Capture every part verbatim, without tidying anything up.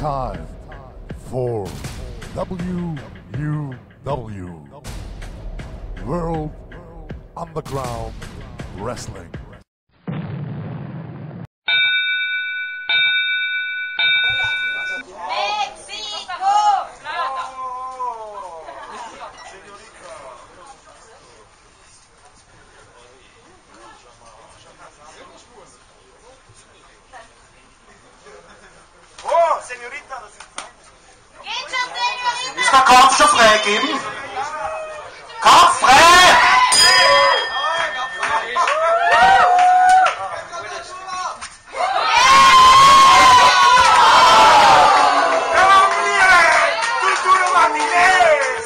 time for W U W World Underground Wrestling. Ist der Kampf schon freigegeben? Kampf frei! Torturo Martinez!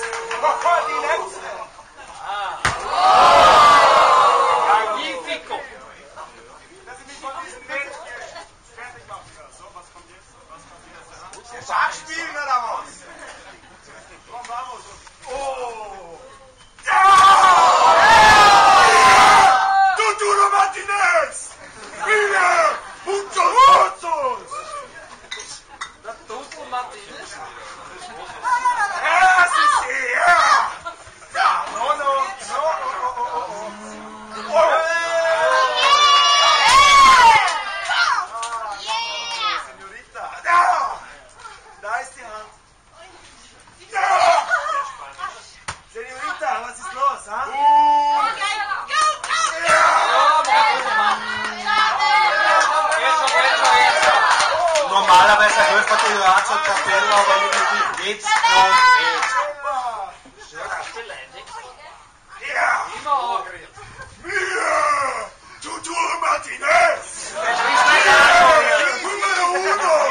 Magnifico! Lass mich von diesem Bild fertig machen. So, was kommt jetzt? Was kommt jetzt? Schach spielen oder was? Komm, vamos! Oh! Torturo Martinez! Mira! Muchos votos! Torturo Martinez? Ja, sí, sí, ja! Ja, no, no, no, oh, oh, oh, oh. Oh! Señorita, da! Da ist die Hand. Da! Señorita, was ist los, ha? Normalerweise hilft der Bandita Chabela, aber irgendwie geht's noch nicht. Ja! Ja! Torturo Martinez! Numero uno!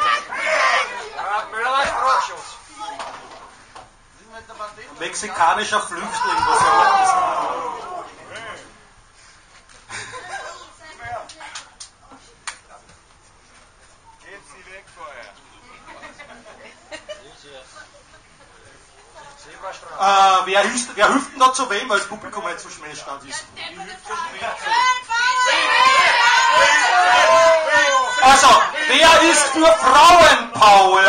Mexikanischer Flüchtling, was er auch ist. Gebt sie weg vorher. Äh, wer, hilft, wer hilft denn da zu wem, weil das Publikum jetzt so Schmähstand ist? Also, wer ist für Frauenpower?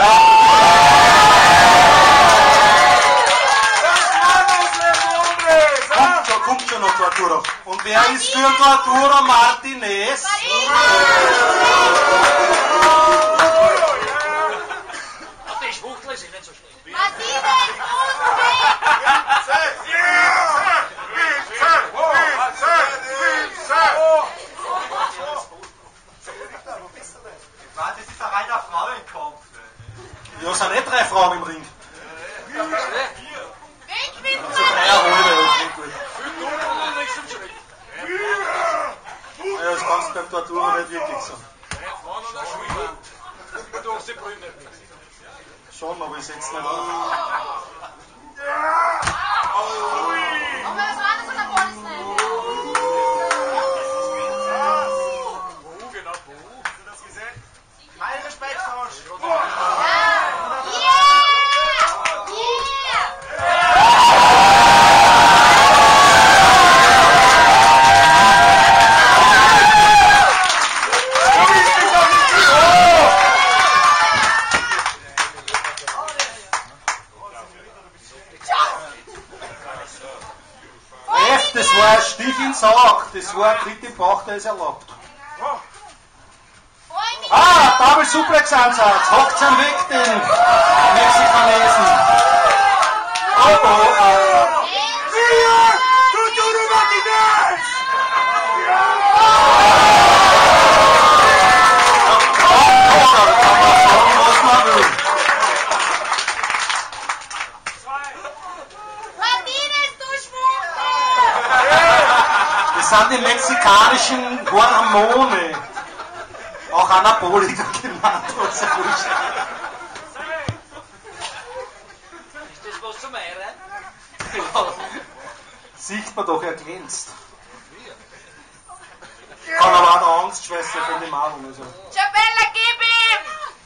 Kommt schon, kommt schon noch Torturo. Und wer ist für Torturo Martinez? Die Schwuchtel sind nicht so schlecht. Das ist ein reiner Frauenkampf. Ja, sind nicht drei Frauen im Ring. Also drei Rollen, das gut. Ja, das kannst du beim Torturo nicht wirklich sagen. Schon, aber ich setze nicht auf. Kein Respekt, Horst. Das war ein Stich ins Sack, das war ein dritte Bauch, der ist erlaubt. Ah, Double Suplex Ansatz, hockt's ihn weg, den Mexikanesen. Oh, oh, oh. Ja! Torturo Martinez! Was man will. Das sind die mexikanischen Hormone. Auch Anabolika genannt. Was er wurscht. Ist das was zum Eiern? Ja. Sieht man doch, er glänzt. Kann aber auch eine Angstschwester von dem Mann. Also. Chabela, gib ihm!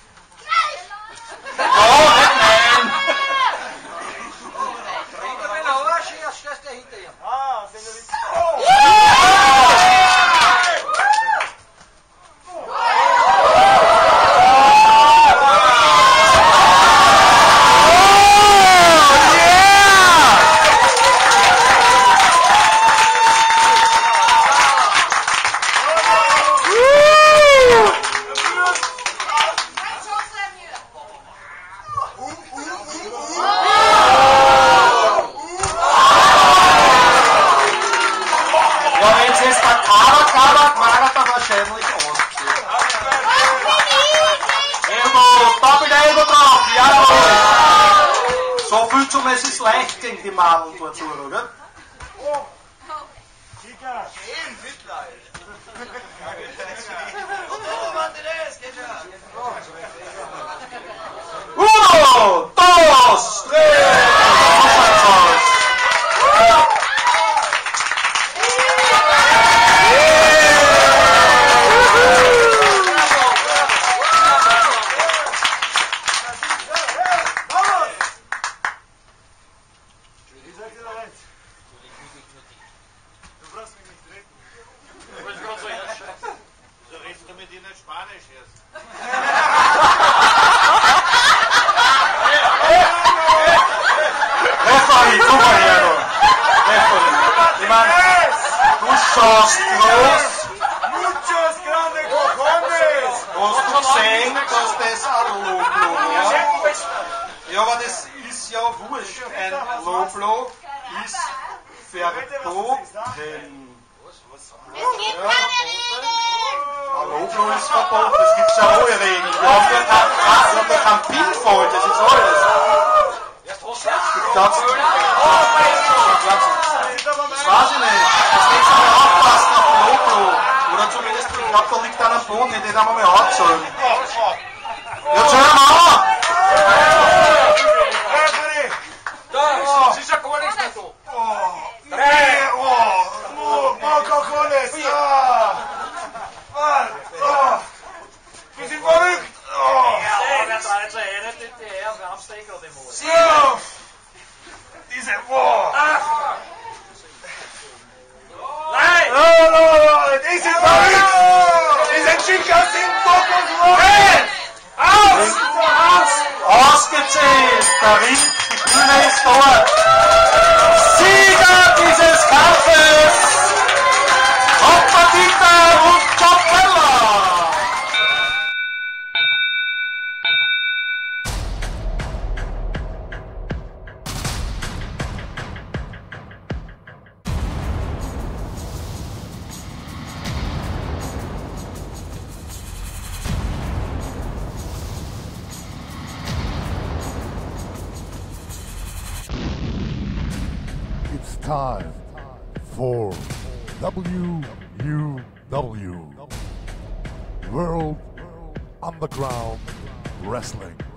Oh, nicht nein! Ah, Señorita. Oh! tut schon mal es leicht gegen die Madel Torturo, gell? Oh! Chica! Schön, Fightnight! Torturo Martinez, geht ja! Uno, dos, tres! Spanisch jetzt. Referee, guck mal her, du. Referee. Ich meine, du schaust groß. Muchos grande cojones! Hast du gesehen, dass das ein Low-Blow war? Ja, aber das ist ja wurscht. Ein Low-Blow ist verboten. Es gibt keine Regeln! Ein Low-Blow ist verboten, das gibt es ja alle Regeln. Wir haben ja keinen Pinfall, das ist alles. Das, das weiß ich nicht. Das geht schon mal aufpassen auf den Low-Blow. Oder zumindest, ich glaube, da liegt einer am Boden, den haben wir mal angezogen. Jetzt hör mal an! Das ist ja gar nichts mehr so. Hey, oh! Oh, cojones! Ah! Mann! Oh! Wir sind verrückt! Oh! Ja, wer dreht sich eh nicht in die Her, wir haben es eh gerade im Ohr. So! Diese, oh! Nein! Oh, oh, oh, die sind verrückt! Diese Chicas sind Bocos los! Hey! Aus! Aus! Ausgezählt! Der Ring, die Bühne ist dort! Sieger dieses Kampfes! Bandita Chabela! It's time for W U W World Underground Wrestling.